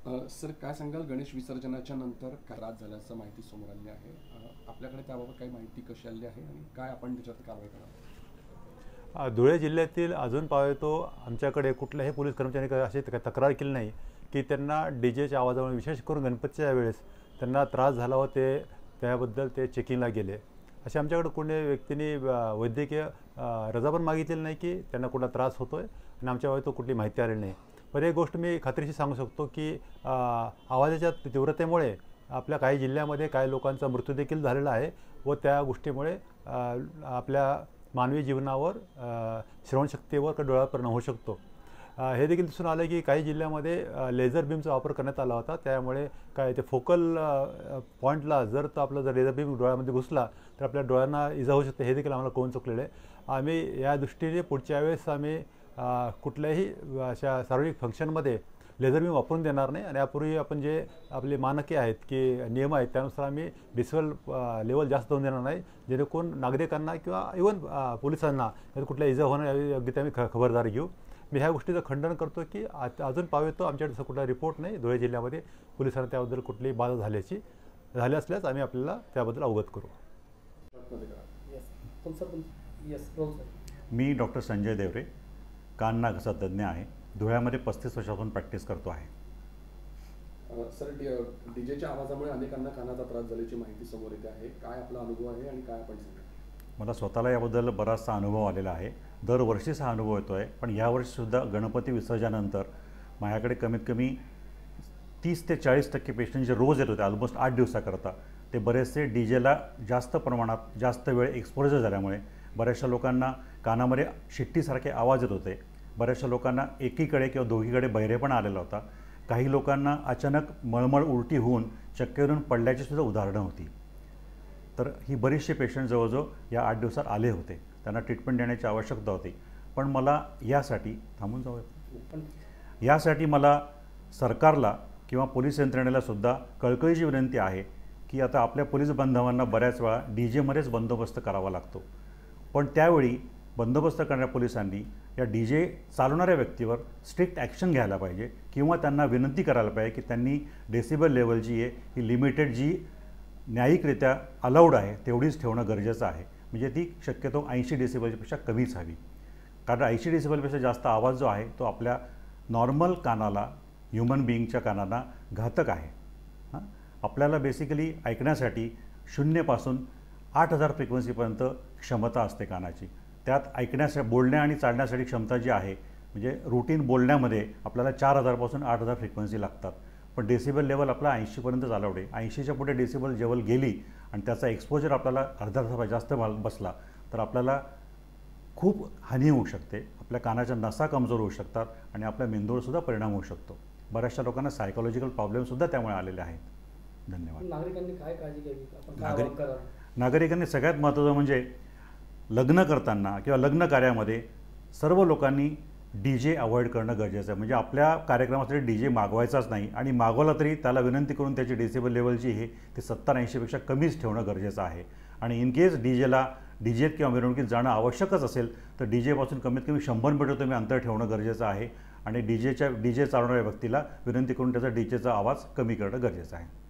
Sir काय सांगाल गणेश विसर्जनाच्या नंतर काय त्रास झाल्याचं माहिती समोर आली आहे. आपल्याकडे त्याबाबत काही माहिती कशी आली आहे आणि काय आपण त्याच्यात कारवाई करणार? धुळे जिल्ह्यातील अजून पाहतो आमच्याकडे कुठल्याही पोलीस कर्मचाऱ्यांनी अशी तक्रार केली नाही की त्यांना डीजेच्या आवाजामुळे विशेष करून गणपतीच्या वेळेस त्यांना त्रास झाला व त्याबद्दल ते चेकिंगला गेले. असे आमच्याकडे कोणी व्यक्तींनी वैद्यकीय रजा पण मागितलेली नाही की त्यांना कुठला त्रास होतो आहे आणि आमच्या तो कुठली माहिती आलेली नाही. पण एक गोष्ट मी खात्रीशी सांगू शकतो की आवाजाच्या तीव्रतेमुळे आपल्या काही जिल्ह्यामध्ये काही लोकांचा मृत्यू देखील झालेला आहे व त्या गोष्टीमुळे आपल्या मानवी जीवनावर श्रवणशक्तीवर का डोळ्यावर परिणाम होऊ शकतो. हे देखील दिसून आलं की काही जिल्ह्यामध्ये लेझर बीमचा वापर करण्यात आला होता. त्यामुळे काय ते फोकल पॉईंटला जर आपला लेझर बीम डोळ्यामध्ये घुसला तर आपल्या डोळ्यांना इजा होऊ शकते. हे देखील आम्हाला कळून चुकलेलं आहे. आम्ही या दृष्टीने पुढच्या वेळेस आम्ही कुठल्याही अशा सार्वजनिक फंक्शनमध्ये लेझर बीम वापरून देणार नाही आणि यापूर्वी आपण जे आपले मानके आहेत की नियम आहेत त्यानुसार आम्ही डिसिबल लेवल जास्त होऊन देणार नाही, जेणेकरून नागरिकांना किंवा इव्हन पोलिसांना यात कुठल्या इजा होणार यावी योग्य ते आम्ही खबरदारी घेऊ. मी ह्या गोष्टीचं खंडन करतो की अजून पाहतो आमच्याकडे तसा कुठला रिपोर्ट नाही धुळे जिल्ह्यामध्ये पोलिसांना त्याबद्दल कुठलीही बाधा झाली असल्यास आम्ही आपल्याला त्याबद्दल अवगत करू. मी डॉक्टर संजय देवरे, कान नाक घसा तज्ज्ञ आहे. धुळ्यामध्ये 35 वर्षापासून प्रॅक्टिस करतो आहे. सर डीजेच्या आवाजामुळे अनेकांना कानाचा त्रास झाल्याची माहिती समोर येते आहे. काय आपला अनुभव आहे आणि काय आपण सांगा? मला स्वतःला याबद्दल बराचसा अनुभव आलेला आहे. दरवर्षीच हा अनुभव येतो आहे. पण यावर्षीसुद्धा गणपती विसर्जनानंतर माझ्याकडे कमीत कमी 30 ते 40% पेशंट जे रोज येत होते ऑलमोस्ट 8 दिवसाकरता, ते बरेचसे डीजेला जास्त प्रमाणात जास्त वेळ एक्सपोजर झाल्यामुळे बऱ्याचशा लोकांना कानामध्ये शिट्टीसारखे आवाज येत होते. बऱ्याचशा लोकांना एकीकडे किंवा दोघीकडे बहिरेपणा आलेला होता. काही लोकांना अचानक मळमळ उलटी होऊन चक्करून पडल्याची सुद्धा उदाहरणं होती. तर ही बरीचशी पेशंट जवळजवळ या 8 दिवसात आले होते. त्यांना ट्रीटमेंट देण्याची आवश्यकता होती. पण मला यासाठी मला सरकारला किंवा पोलीस यंत्रणेलासुद्धा कळकळीची विनंती आहे की आता आपल्या पोलीस बांधवांना बऱ्याच वेळा डीजेमध्येच बंदोबस्त करावा लागतो. पण त्यावेळी बंदोबस्त करणाऱ्या पोलिसांनी या डीजे चालवणाऱ्या व्यक्तीवर स्ट्रिक्ट ॲक्शन घ्यायला पाहिजे किंवा त्यांना विनंती करायला पाहिजे की त्यांनी डेसिबल लेवल जी आहे ही लिमिटेड जी न्यायिकरित्या अलाउड आहे तेवढीच ठेवणं गरजेचं आहे. म्हणजे ती शक्यतो 80 डेसिबलपेक्षा कमीच हवी. कारण 80 डेसिबलपेक्षा जास्त आवाज जो आहे तो आपल्या नॉर्मल कानाला, ह्युमन बिईंगच्या कानांना घातक आहे. आपल्याला बेसिकली ऐकण्यासाठी 0 पासून 8000 फ्रिक्वेन्सीपर्यंत क्षमता असते कानाची. त्यात बोलण्या आणि चालण्यासाठी क्षमता जी आहे म्हणजे रुटीन बोलण्यामध्ये आपल्याला 4000 8000 फ्रिक्वेन्सी लागतात. पण डेसिबल लेवल आपला 80पर्यंत अलाउड आहे. 80च्या पुढे डेसिबल लेवल गेली आणि त्याचा एक्सपोजर आपल्याला अर्धा तास जास्त बसला तर आपल्याला खूप हानी होऊ शकते. आपल्या कानाच्या नसा कमजोर होऊ शकतात आणि आपल्या मेंदूवरसुद्धा परिणाम होऊ शकतो. बऱ्याचशा लोकांना सायकोलॉजिकल प्रॉब्लेमसुद्धा त्यामुळे आलेले आहेत. धन्यवाद. नागरिकांनी काय काळजी घ्यावी? नागरिकांनी सगळ्यात महत्त्वाचं म्हणजे लग्न करताना किंवा लग्न कार्यामध्ये सर्व लोकांनी डीजे अवॉइड करणं गरजेचं आहे. म्हणजे आपल्या कार्यक्रमासाठी डीजे मागवायचाच नाही आणि मागवला तरी त्याला विनंती करून त्याची डेसिबल लेवल जी आहे ती 70-80पेक्षा कमीच ठेवणं गरजेचं आहे. आणि इन केस डीजेत किंवा मिरवणुकीत जाणं आवश्यकच असेल तर डीजेपासून कमीत कमी 100 मीटर तुम्ही अंतर ठेवणं गरजेचं आहे आणि डीजे चालवणाऱ्या व्यक्तीला विनंती करून त्याचा डीजेचा आवाज कमी करणं गरजेचं आहे.